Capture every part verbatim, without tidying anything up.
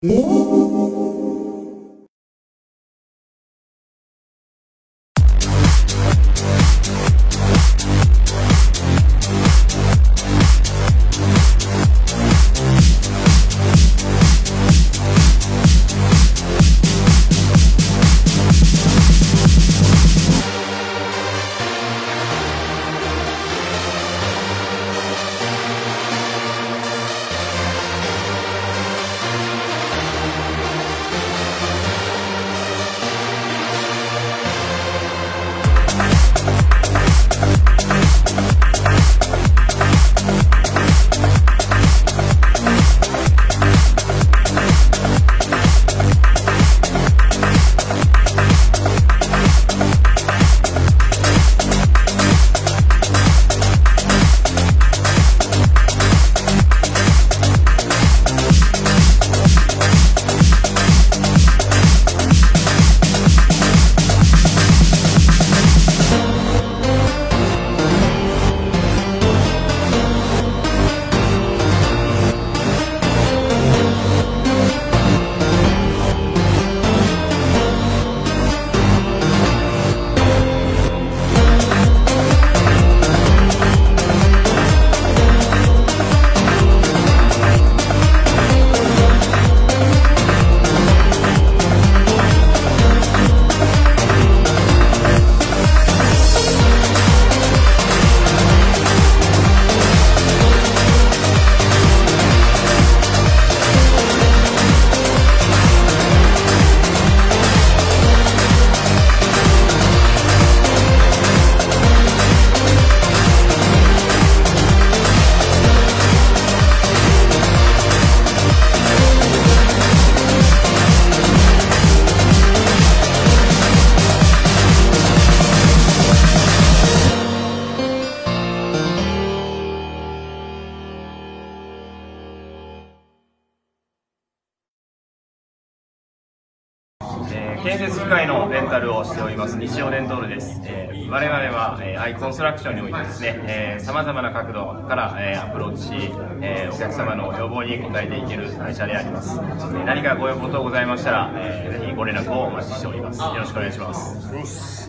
えー、建設機械のレンタルをしております日曜レントールです。えー、我々は、えー、アイコンストラクションにおいてですね、さまざまな角度から、えー、アプローチし、えー、お客様の要望に応えていける会社であります。えー、何かご要望等ございましたら、えー、ぜひご連絡をお待ちしております。よろしくお願いします。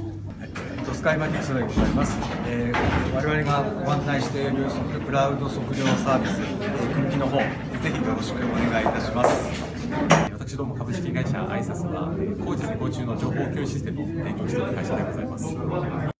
スカイマニュースでございます。えー、我々がご案内しているクラウド測量サービス、えー、組木の方、ぜひよろしくお願いいたします。 私ども株式会社アイサスは工事施工中の情報共有システムを提供している会社でございます。